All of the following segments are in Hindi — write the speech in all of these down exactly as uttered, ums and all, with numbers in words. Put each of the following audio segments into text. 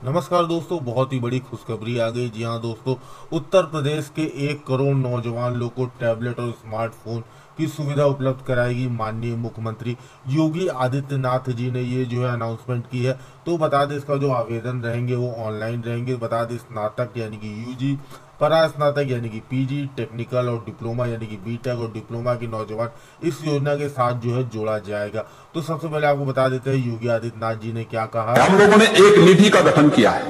नमस्कार दोस्तों, बहुत ही बड़ी खुशखबरी आ गई। जी हाँ दोस्तों, उत्तर प्रदेश के एक करोड़ नौजवान लोग को टैबलेट और स्मार्टफोन की सुविधा उपलब्ध कराएगी माननीय मुख्यमंत्री योगी आदित्यनाथ जी ने ये जो है अनाउंसमेंट की है। तो बता दें, इसका जो आवेदन रहेंगे वो ऑनलाइन रहेंगे। बता दें, स्नातक यानी कि यूजी, परा स्नातक यानी कि पीजी, टेक्निकल और डिप्लोमा यानी कि बीटेक और डिप्लोमा के नौजवान इस योजना के साथ जो है जोड़ा जाएगा। तो सबसे पहले आपको बता देते हैं योगी आदित्यनाथ जी ने क्या कहा। हम लोगों ने एक निधि का गठन किया है।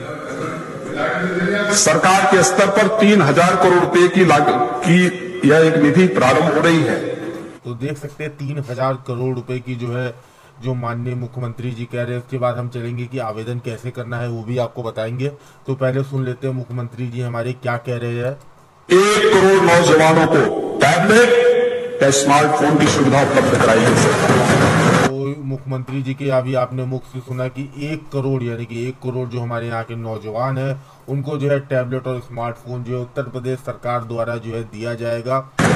सरकार के स्तर पर तीन हजार करोड़ रुपए की लागत की यह एक निधि प्रारंभ हो रही है। तो देख सकते हैं तीन हजार करोड़ रुपए की जो है जो माननीय मुख्यमंत्री जी कह रहे हैं। उसके बाद हम चलेंगे कि आवेदन कैसे करना है वो भी आपको बताएंगे। तो पहले सुन लेते हैं मुख्यमंत्री जी हमारे क्या कह रहे हैं। एक करोड़ नौजवानों को टैबलेट या स्मार्टफोन की सुविधा उपलब्ध कराई गई। तो मुख्यमंत्री जी के अभी आपने मुख से सुना कि एक करोड़ यानी कि एक करोड़ जो हमारे यहाँ के नौजवान हैं उनको जो है टैबलेट और स्मार्टफोन जो है उत्तर प्रदेश सरकार द्वारा जो है दिया जाएगा।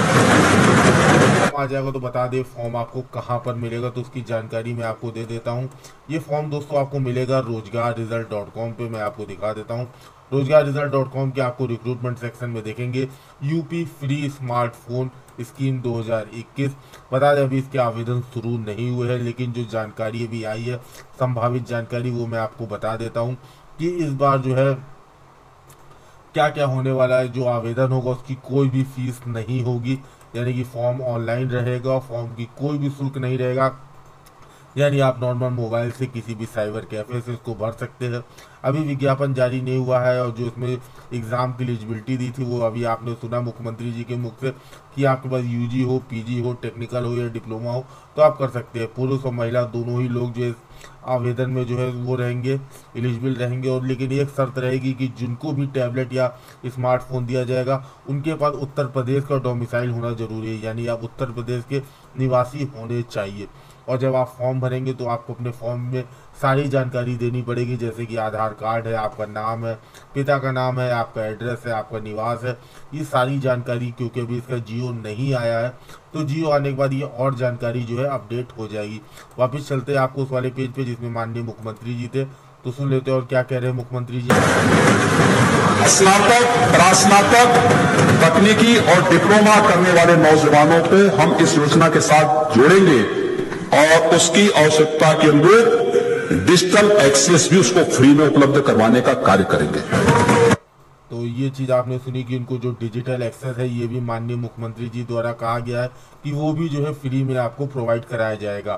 आ जाएगा तो बता दे फॉर्म आपको कहां पर मिलेगा, तो उसकी जानकारी मैं आपको दे देता हूं। ये फॉर्म दोस्तों आपको मिलेगा रोजगार रिजल्ट डॉट कॉम पे। मैं आपको दिखा देता हूं। रोजगार रिजल्ट डॉट कॉम के आपको रिक्रूटमेंट सेक्शन में देखेंगे यूपी फ्री स्मार्टफोन स्कीम दो हज़ार इक्कीस। बता दें अभी इसके आवेदन शुरू नहीं हुए हैं, लेकिन जो जानकारी अभी आई है संभावित जानकारी वो मैं आपको बता देता हूँ कि इस बार जो है क्या क्या होने वाला है। जो आवेदन होगा उसकी कोई भी फीस नहीं होगी, यानी कि फॉर्म ऑनलाइन रहेगा। फॉर्म की कोई भी शुल्क नहीं रहेगा, यानी आप नॉर्मल मोबाइल से किसी भी साइबर कैफे से इसको भर सकते हैं। अभी विज्ञापन जारी नहीं हुआ है और जो इसमें एग्ज़ाम की एलिजिबिलिटी दी थी वो अभी आपने सुना मुख्यमंत्री जी के मुख से कि आपके पास यूजी हो, पीजी हो, टेक्निकल हो या डिप्लोमा हो तो आप कर सकते हैं। पुरुष और महिला दोनों ही लोग जो आवेदन में जो है वो रहेंगे, एलिजिबल रहेंगे। और लेकिन एक शर्त रहेगी कि जिनको भी टैबलेट या स्मार्टफोन दिया जाएगा उनके पास उत्तर प्रदेश का डोमिसाइल होना जरूरी है, यानी आप उत्तर प्रदेश के निवासी होने चाहिए। और जब आप फॉर्म भरेंगे तो आपको अपने फॉर्म में सारी जानकारी देनी पड़ेगी, जैसे कि आधार कार्ड है, आपका नाम है, पिता का नाम है, आपका एड्रेस है, आपका निवास है, ये सारी जानकारी। क्योंकि अभी इसका जियो नहीं आया है तो जियो आने के बाद ये और जानकारी जो है अपडेट हो जाएगी। वापस चलते हैं आपको उस वाले पेज पे जिसमें माननीय मुख्यमंत्री जी थे, तो सुन लेते हैं और क्या कह रहे हैं मुख्यमंत्री जी। स्नातक, प्रास्नातक, तकनीकी और डिप्लोमा करने वाले नौजवानों को हम इस योजना के साथ जोड़ेंगे और उसकी आवश्यकता के अनुरूप डिजिटल एक्सेस भी उसको फ्री में उपलब्ध करवाने का कार्य करेंगे। तो ये चीज आपने सुनी कि इनको जो डिजिटल एक्सेस है ये भी माननीय मुख्यमंत्री जी द्वारा कहा गया है कि वो भी जो है फ्री में आपको प्रोवाइड कराया जाएगा।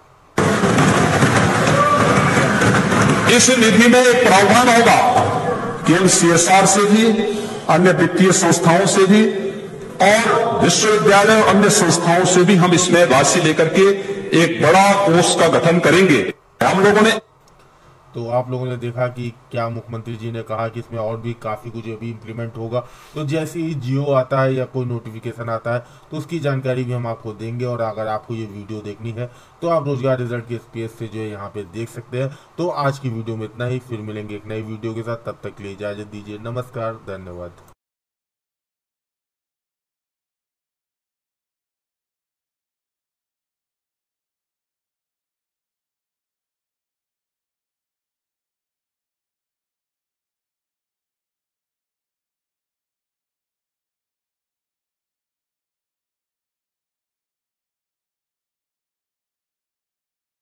इस निधि में एक प्रावधान होगा कि हम सीएसआर से भी, अन्य वित्तीय संस्थाओं से भी और विश्वविद्यालय और अन्य संस्थाओं से भी हम इसमें राशि लेकर के एक बड़ा कोष का गठन करेंगे। हम लोगों ने तो आप लोगों ने देखा कि क्या मुख्यमंत्री जी ने कहा कि इसमें और भी काफ़ी कुछ अभी इम्प्लीमेंट होगा। तो जैसे ही जियो आता है या कोई नोटिफिकेशन आता है तो उसकी जानकारी भी हम आपको देंगे। और अगर आपको ये वीडियो देखनी है तो आप रोजगार रिजल्ट के स्पेस से जो है यहाँ पे देख सकते हैं। तो आज की वीडियो में इतना ही, फिर मिलेंगे एक नई वीडियो के साथ। तब तक के लिए इजाज़त दीजिए। नमस्कार, धन्यवाद।